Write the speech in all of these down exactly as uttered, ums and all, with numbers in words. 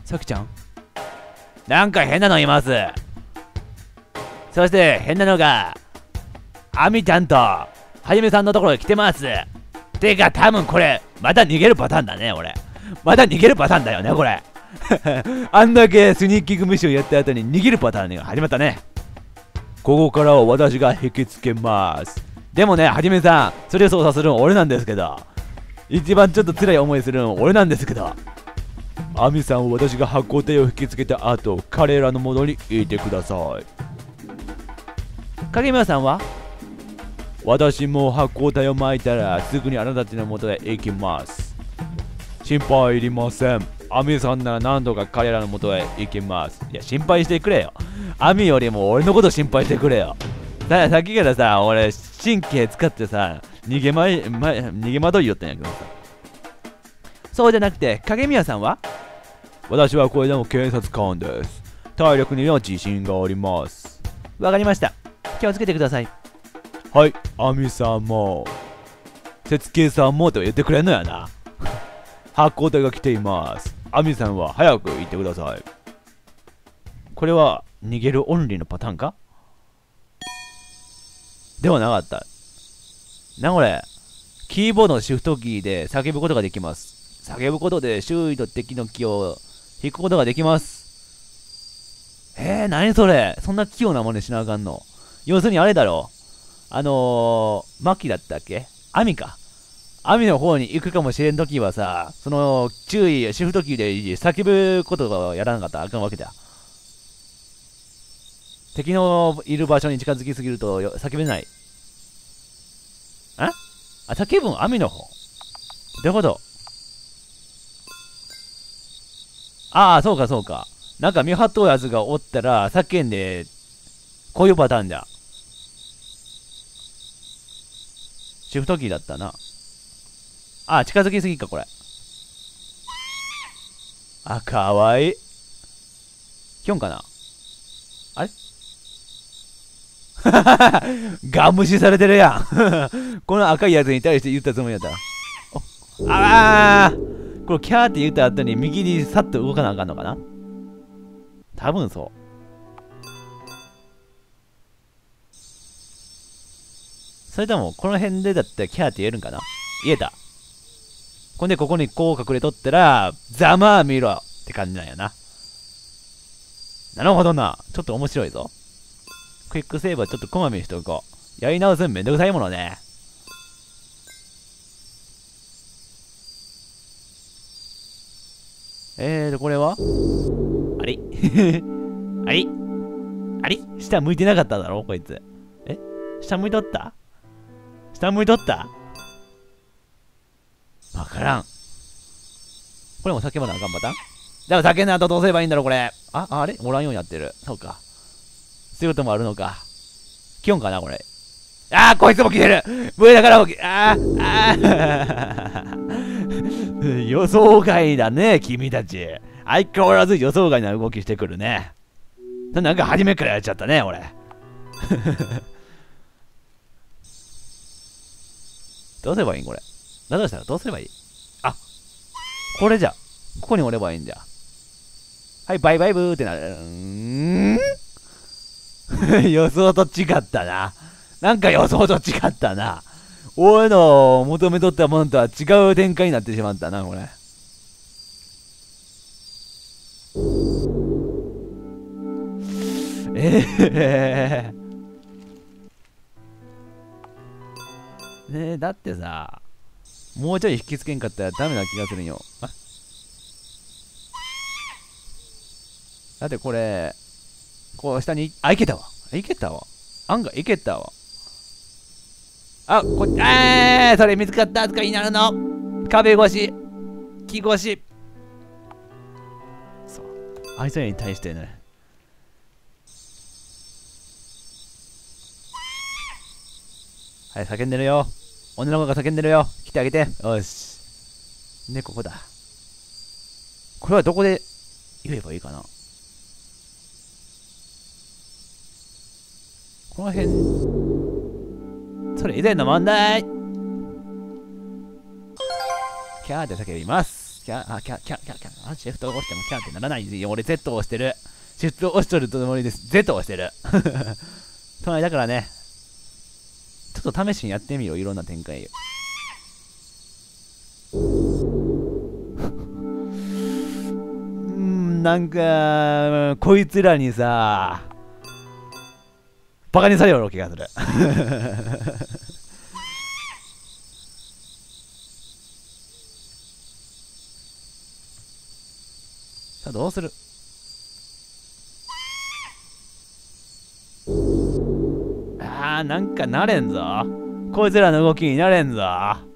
さきちゃん、なんか変なのいます。そして変なのがアミちゃんとはじめさんのところに来てます。てか多分これまた逃げるパターンだね。俺また逃げるパターンだよねこれ。あんだけスニーキングミッションやった後に逃げるパターンが始まったね。ここからは私が引きつけます。でもね、はじめさん、それを操作するの俺なんですけど、一番ちょっと辛い思いするの俺なんですけど、アミさんは私が発光体を引きつけた後、彼らのものにいてください。影宮さんは、私も発光体を巻いたらすぐにあなたたちの元へ行きます。心配いりません。アミさんなら何度か彼らの元へ行きます。いや、心配してくれよ。アミよりも俺のこと心配してくれよ。だからさっきからさ、俺、神経使ってさ、逃げまい、ま、逃げ惑いよったんやけどさ。そうじゃなくて、影宮さんは、私はこれでも警察官です。体力には自信があります。わかりました。気をつけてください。はい、アミさんも、節計さんもと言ってくれんのやな。発光体が来ています。アミさんは早く行ってください。これは逃げるオンリーのパターンかではなかった。な、これ。キーボードのシフトキーで叫ぶことができます。叫ぶことで周囲の敵の気を引くことができます。えー、なにそれ。そんな器用なものにしなあかんの。要するにあれだろう。あのー、マキだったっけ？アミか。アミの方に行くかもしれんときはさ、その注意、シフトキーで叫ぶことをやらなかったらあかんわけだ。敵のいる場所に近づきすぎると叫べない。ん？あ、叫ぶんアミの方。どういうこと？ああ、そうかそうか。なんか見張っとうやつがおったら叫んで、こういうパターンじゃ。シフトキーだったな。あ、近づきすぎか、これ。あ、かわいい。ヒョンかなあれガン無視されてるやん。この赤いやつに対して言ったつもりやった。ああこれキャーって言った後に右にさっと動かなあかんのかな多分そう。それとも、この辺でだったらキャーって言えるんかな言えた。ほんで、ここにこう隠れとったら、ざまあ見ろって感じなんやな。なるほどな。ちょっと面白いぞ。クイックセーブはちょっとこまめにしておこう。やり直すんめんどくさいものね。えーと、これはあれあれあれ下向いてなかっただろこいつ。え下向いとった下向いとったわからん。これも叫ばなあかんパターンでも叫んだ後どうすればいいんだろうこれ。あ、あれおらんようになってる。そうか。そういうこともあるのか。気温かなこれ。あーこいつも来てる上だからも来あーあー予想外だね君たち。相変わらず予想外な動きしてくるね。なんか初めからやっちゃったね俺。どうすればいいんこれ。だとしたらどうすればいいあこれじゃ。ここにおればいいんじゃ。はい、バイバイブーってなる。うーん予想と違ったな。なんか予想と違ったな。俺の求めとったものとは違う展開になってしまったな、これ。えーねえ、だってさ、もうちょい引きつけんかったらダメな気がするんよ。あだってこれ、こう下に、あ、いけたわ。いけたわ。案外いけたわ。あ、こっち、えー、それ見つかった扱いになるの。壁越し、木越し。そう。あいつらに対してね。はい、叫んでるよ。女の子が叫んでるよ。来てあげて。よし。で、ここだ。これはどこで言えばいいかな。この辺。それ以前の問題。キャーって叫びます。 キャン、あ、キャン、キャン、キャン、キャン。あ、シフトを押してもキャンってならないよ。俺 Z を押してる。シフトを押しとるつもりです。Z を押してる。隣だからね。ちょっと試しにやってみよう。いろんな展開。うーん、なんか、こいつらにさ、バカにされよる気がする。さあ、どうする？あー、なんかなれんぞ。こいつらの動きになれんぞ。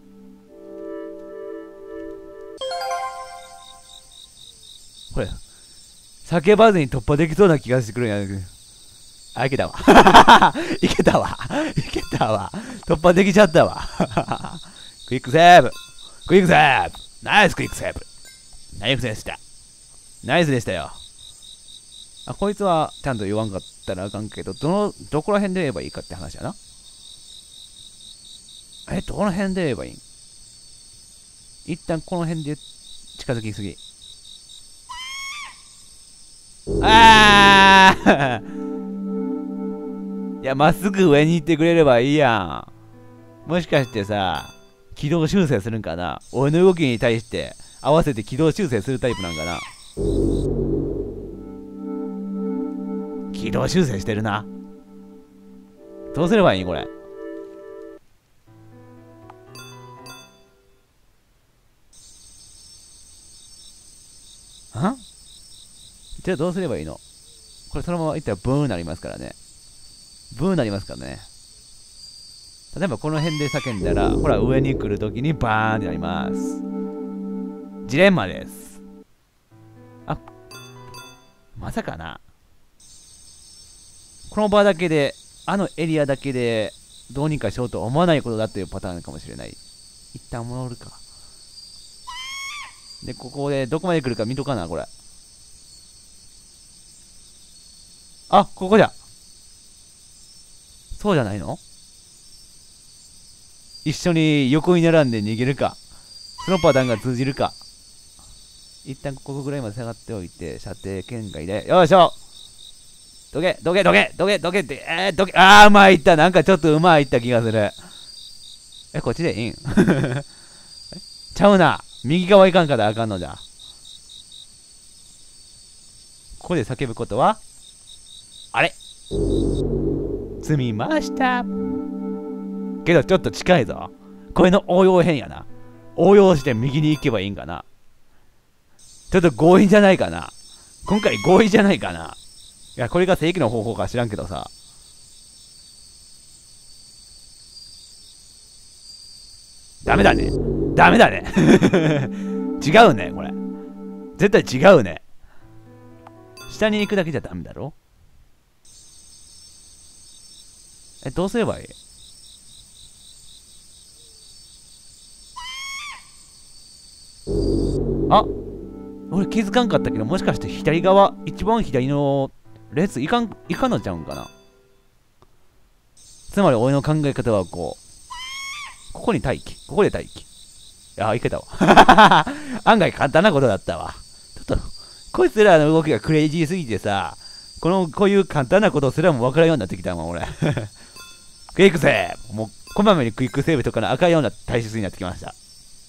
これ、叫ばずに突破できそうな気がしてくるんや。あ、いけたわ。いけたわ。いけたわ。突破できちゃったわ。クイックセーブ。クイックセーブ。ナイスクイックセーブ。ナイスでした。ナイスでしたよ。あ、こいつはちゃんと言わんかったらあかんけど、どの、どこら辺で言えばいいかって話やな。え、どの辺で言えばいいん？一旦この辺で近づきすぎ。ああいや、まっすぐ上に行ってくれればいいやん。もしかしてさ、軌道修正するんかな？俺の動きに対して合わせて軌道修正するタイプなんかな？軌道修正してるな。どうすればいいこれ。ん？じゃあどうすればいいの？これそのままいったらブーンになりますからね。ブーンになりますからね。例えばこの辺で叫んだら、ほら上に来るときにバーンってなります。ジレンマです。あ、まさかな。この場だけで、あのエリアだけでどうにかしようと思わないことだというパターンかもしれない。一旦戻るか。で、ここでどこまで来るか見とかな、これ。あ、ここじゃ。そうじゃないの？一緒に横に並んで逃げるか。そのパターンが通じるか。一旦ここぐらいまで下がっておいて、射程圏外で。よいしょ！どけ、どけ、どけ、どけ、どけって、えー、どけ、あー、うまいった。なんかちょっとうまいった気がする。え、こっちでいいん？ちゃうな。右側行かんからあかんのじゃ。ここで叫ぶことはあれ？積みました。けどちょっと近いぞ。これの応用編やな。応用して右に行けばいいんかな。ちょっと強引じゃないかな。今回強引じゃないかな。いや、これが正規の方法か知らんけどさ。ダメだね。ダメだね。違うね、これ。絶対違うね。下に行くだけじゃダメだろ？え、どうすればいい？あ、俺気づかんかったけど、もしかして左側、一番左の列いかん、いかんのちゃうんかな。つまり俺の考え方はこう、ここに待機、ここで待機。いや、いけたわ。案外簡単なことだったわ。ちょっと、こいつらの動きがクレイジーすぎてさ、この、こういう簡単なことすらも分からんようになってきたわ、俺。クイックセーブ！もう、こまめにクイックセーブとかの赤いような体質になってきました。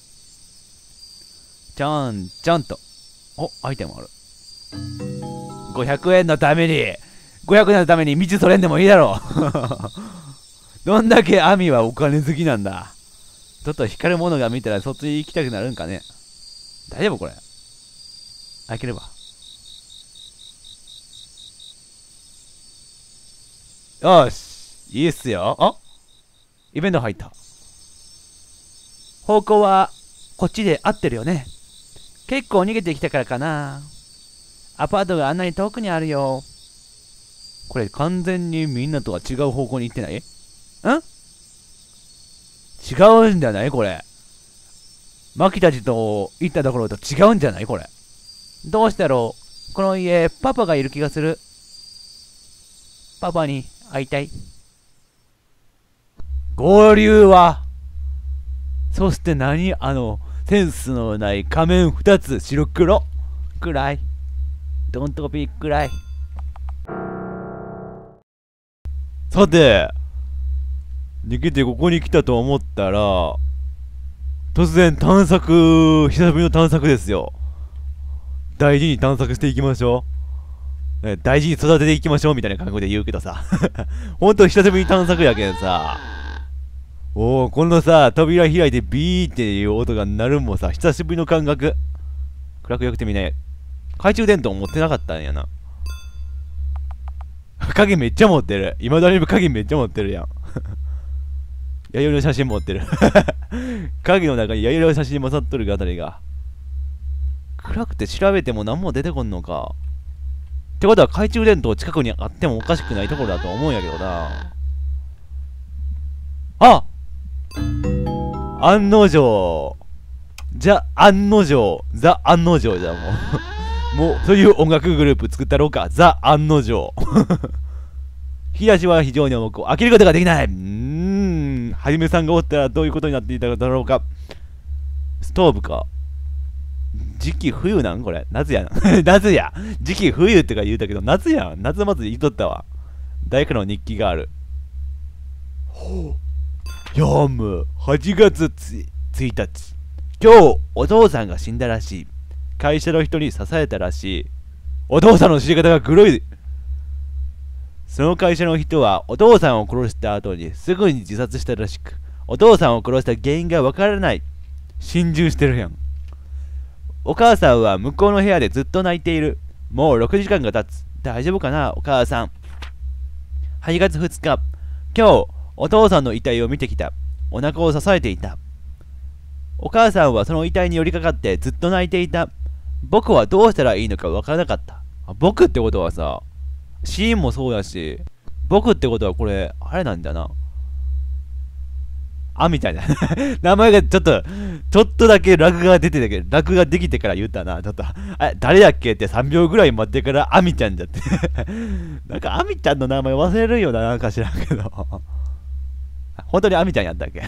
ちょんちょんと。お、アイテムある。ごひゃくえんのために、ごひゃくえんのために道それんでもいいだろう。どんだけアミはお金好きなんだ。ちょっと光るものが見たらそっち行きたくなるんかね。大丈夫これ。開ければ。よし。いいっすよ。あ、イベント入った。方向はこっちで合ってるよね。結構逃げてきたからかな。アパートがあんなに遠くにあるよ。これ完全にみんなとは違う方向に行ってない？ん？違うんじゃないこれ。マキたちと行ったところと違うんじゃないこれ。どうしたろう。この家、パパがいる気がする。パパに会いたい。合流は、そして何あの、 センスのない仮面ふたつ白黒くらい。ドントピーくらい。さて、逃げてここに来たと思ったら、突然探索、久しぶりの探索ですよ。大事に探索していきましょう。ね、大事に育てていきましょうみたいな感覚で言うけどさ。ほんと久しぶりに探索やけんさ。おお、このさ、扉開いてビーっていう音が鳴るもさ、久しぶりの感覚。暗くよくてみね。懐中電灯持ってなかったんやな。影めっちゃ持ってる。今だに影めっちゃ持ってるやん。弥生の写真持ってる。影の中に弥生の写真もさっとるあたりが。暗くて調べても何も出てこんのか。ってことは懐中電灯近くにあってもおかしくないところだと思うんやけどな。あ、案の定。じゃ、案の定。ザ・案の定じゃん、もう。もう、そういう音楽グループ作ったろうか。ザ・案の定。引き出しは非常に重く、開けることができない。うーん。はじめさんがおったらどういうことになっていただろうか。ストーブか。時期冬なんこれ。夏やな。夏や。時期冬ってか言うたけど、夏やん。夏祭り言いとったわ。誰かの日記がある。ほう。読む。はちがつついたち。今日、お父さんが死んだらしい。会社の人に支えたらしい。お父さんの死に方が黒い。その会社の人はお父さんを殺した後にすぐに自殺したらしく、お父さんを殺した原因がわからない。心中してるやん。お母さんは向こうの部屋でずっと泣いている。もうろくじかんが経つ。大丈夫かなお母さん。はちがつふつか。今日、お父さんの遺体を見てきた。お腹を支えていた。お母さんはその遺体に寄りかかってずっと泣いていた。僕はどうしたらいいのかわからなかった。僕ってことはさ、シーンもそうやし、僕ってことはこれ、あれなんだな。あ、みたいな。名前がちょっと、ちょっとだけラグが出てたけど、ラグができてから言ったな。ちょっと、あ、誰やっけってさんびょうぐらい待ってから、あみちゃんだって。なんか、あみちゃんの名前忘れるよな、なんか知らんけど。本当にあみちゃんやったっけ。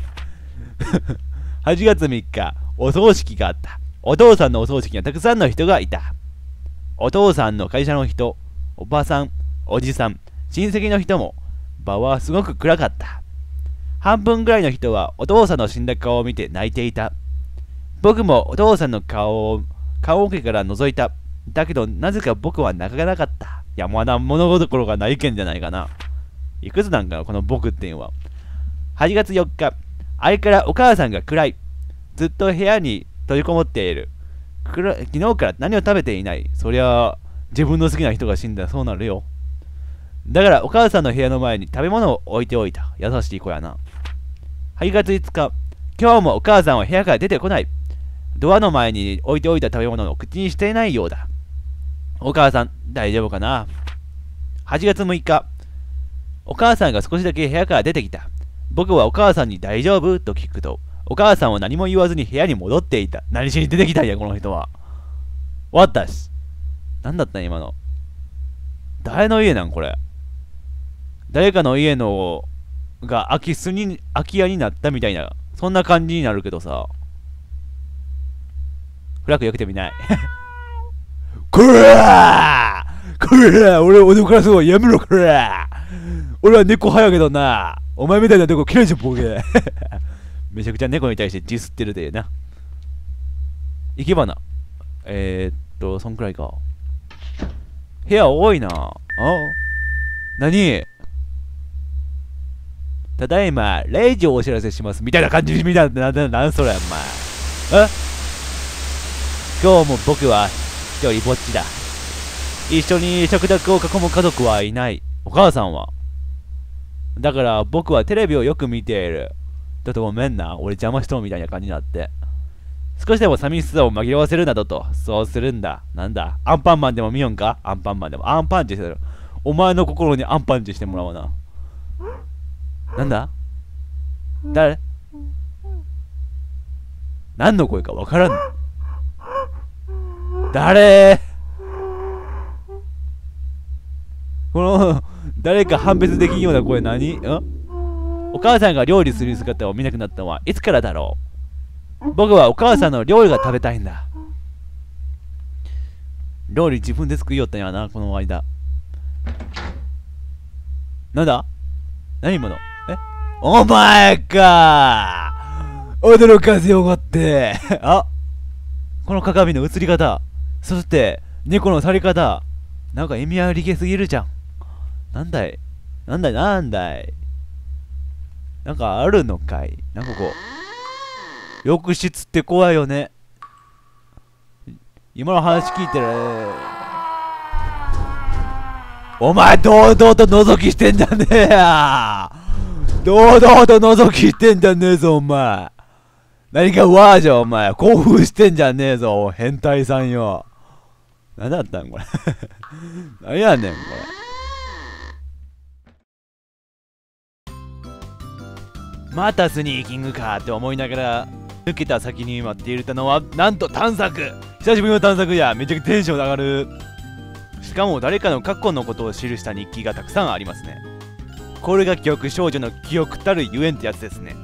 はちがつみっか、お葬式があった。お父さんのお葬式にはたくさんの人がいた。お父さんの会社の人、おばさん、おじさん、親戚の人も、場はすごく暗かった。半分ぐらいの人はお父さんの死んだ顔を見て泣いていた。僕もお父さんの顔を、顔桶から覗いた。だけど、なぜか僕は泣かなかった。いや、まだ物心がないけんじゃないかな。いくつなんかな、この僕っていうのは。はちがつよっか、あれからお母さんが暗い。ずっと部屋に閉じこもっている。昨日から何を食べていない。そりゃ、自分の好きな人が死んだらそうなるよ。だからお母さんの部屋の前に食べ物を置いておいた。優しい子やな。はちがついつか、今日もお母さんは部屋から出てこない。ドアの前に置いておいた食べ物を口にしていないようだ。お母さん、大丈夫かな。はちがつむいか、お母さんが少しだけ部屋から出てきた。僕はお母さんに大丈夫と聞くと、お母さんは何も言わずに部屋に戻っていた。何しに出てきたんや、この人は。終わったし。何だったん今の。誰の家なんこれ。誰かの家のが空き巣に、空き家になったみたいな、そんな感じになるけどさ。暗くよくてみない。こらーこらー俺を脅かすのやめろこらー俺は猫派やけどな。お前みたいなとこ嫌いじゃんボケ。めちゃくちゃ猫に対してディスってるでな。生け花。えー、っと、そんくらいか。部屋多いな。あ何ただいま、れいじをお知らせします。みたいな感じみたいな、なんなんそれ、お前。え今日も僕は一人ぼっちだ。一緒に食卓を囲む家族はいない。お母さんはだから僕はテレビをよく見ている。ちょっとごめんな。俺邪魔しとうみたいな感じになって。少しでも寂しさを紛らわせるなどと、そうするんだ。なんだアンパンマンでも見よんかアンパンマンでも。アンパンチしてる。お前の心にアンパンチしてもらおうな。なんだ誰何の声かわからん。誰この、誰か判別できんような声何んお母さんが料理する姿を見なくなったのはいつからだろう僕はお母さんの料理が食べたいんだ。料理自分で作りよったんやな、この間。なんだ？何今の？え？お前かー！驚かせよがって。あ、この鏡の映り方、そして猫の去り方、なんか意味ありげすぎるじゃん。なんだいなんだいなんだいなんかあるのかい。なんかこう、浴室って怖いよね。今の話聞いてる。お前堂々と覗きしてんじゃねえや。堂々と覗きしてんじゃねえぞお前。何かわーじゃお前。興奮してんじゃねえぞ変態さんよ。何だったんこれ。何やねんこれ。またスニーキングかって思いながら抜けた先に待っていたのはなんと探索。久しぶりの探索や。めちゃくちゃテンション上がる。しかも誰かの過去のことを記した日記がたくさんありますね。これが記憶少女の記憶たるゆえんってやつですね。